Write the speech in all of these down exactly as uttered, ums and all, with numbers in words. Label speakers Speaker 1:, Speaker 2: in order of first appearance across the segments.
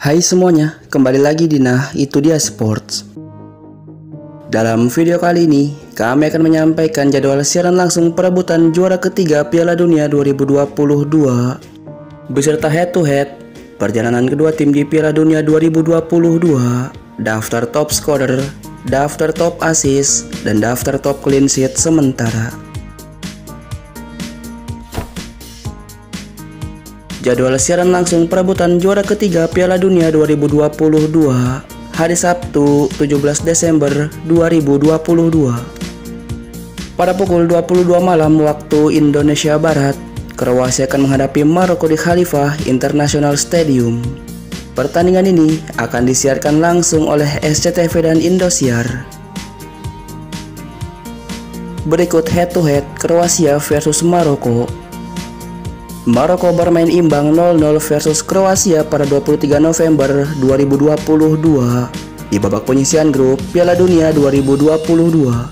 Speaker 1: Hai semuanya, kembali lagi di Nah Itu Dia Sports. Dalam video kali ini, kami akan menyampaikan jadwal siaran langsung perebutan juara ketiga Piala Dunia dua ribu dua puluh dua beserta head to head perjalanan kedua tim di Piala Dunia dua ribu dua puluh dua, daftar top scorer, daftar top assist, dan daftar top clean sheet sementara. Jadwal siaran langsung perebutan juara ketiga Piala Dunia dua ribu dua puluh dua hari Sabtu tujuh belas Desember dua ribu dua puluh dua. Pada pukul dua puluh dua malam waktu Indonesia Barat, Kroasia akan menghadapi Maroko di Khalifa International Stadium. Pertandingan ini akan disiarkan langsung oleh S C T V dan Indosiar. Berikut head to head Kroasia versus Maroko. Maroko bermain imbang nol nol versus Kroasia pada dua puluh tiga November dua ribu dua puluh dua di babak penyisihan grup Piala Dunia dua ribu dua puluh dua.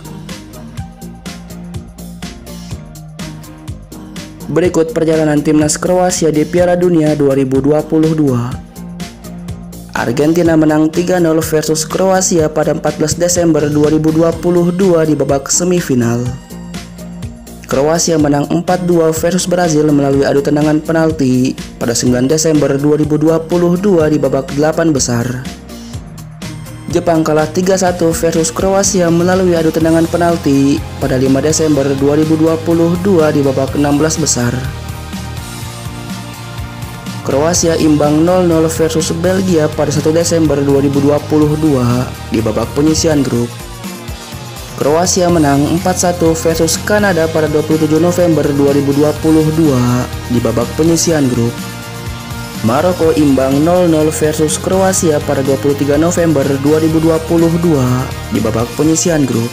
Speaker 1: Berikut perjalanan timnas Kroasia di Piala Dunia dua ribu dua puluh dua. Argentina menang tiga nol versus Kroasia pada empat belas Desember dua ribu dua puluh dua di babak semifinal. Kroasia menang empat dua versus Brazil melalui adu tendangan penalti pada sembilan Desember dua ribu dua puluh dua di babak delapan besar. Jepang kalah tiga satu versus Kroasia melalui adu tendangan penalti pada lima Desember dua ribu dua puluh dua di babak enam belas besar. Kroasia imbang nol nol versus Belgia pada satu Desember dua ribu dua puluh dua di babak penyisihan grup. Kroasia menang empat satu versus Kanada pada dua puluh tujuh November dua ribu dua puluh dua di babak penyisihan grup. Maroko imbang nol nol versus Kroasia pada dua puluh tiga November dua ribu dua puluh dua di babak penyisihan grup.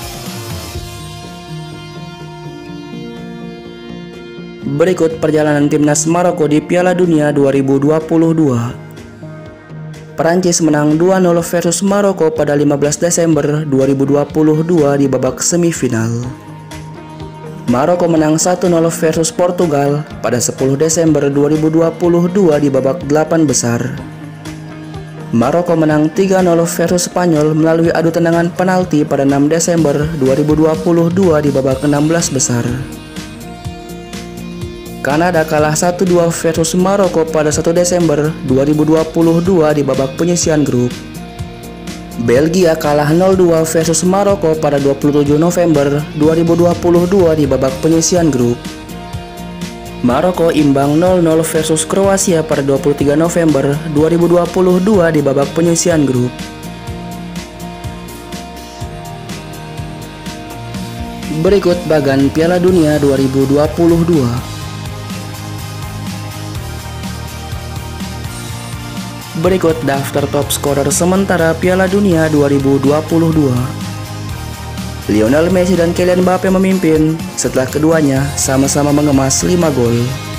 Speaker 1: Berikut perjalanan timnas Maroko di Piala Dunia dua ribu dua puluh dua. Perancis menang dua nol versus Maroko pada lima belas Desember dua ribu dua puluh dua di babak semifinal. Maroko menang satu nol versus Portugal pada sepuluh Desember dua ribu dua puluh dua di babak delapan besar. Maroko menang tiga nol versus Spanyol melalui adu tendangan penalti pada enam Desember dua ribu dua puluh dua di babak enam belas besar. Kanada kalah satu dua versus Maroko pada satu Desember dua ribu dua puluh dua di babak penyisihan grup. Belgia kalah nol dua versus Maroko pada dua puluh tujuh November dua ribu dua puluh dua di babak penyisihan grup. Maroko imbang nol nol versus Kroasia pada dua puluh tiga November dua ribu dua puluh dua di babak penyisihan grup. Berikut bagan Piala Dunia dua ribu dua puluh dua. Berikut daftar top scorer sementara Piala Dunia dua ribu dua puluh dua. Lionel Messi dan Kylian Mbappe memimpin setelah keduanya sama-sama mengemas lima gol.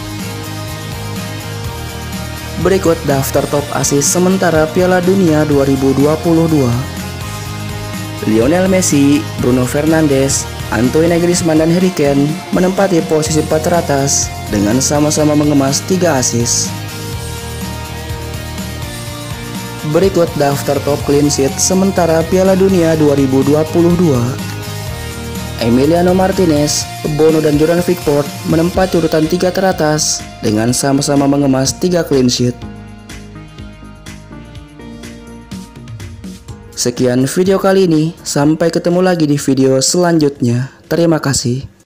Speaker 1: Berikut daftar top assist sementara Piala Dunia dua ribu dua puluh dua. Lionel Messi, Bruno Fernandes, Antoine Griezmann dan Harry Kane menempati posisi empat teratas dengan sama-sama mengemas tiga assist. Berikut daftar top clean sheet sementara Piala Dunia dua ribu dua puluh dua. Emiliano Martinez, Bono dan Jordan Pickford menempati urutan tiga teratas dengan sama-sama mengemas tiga clean sheet. Sekian video kali ini, sampai ketemu lagi di video selanjutnya. Terima kasih.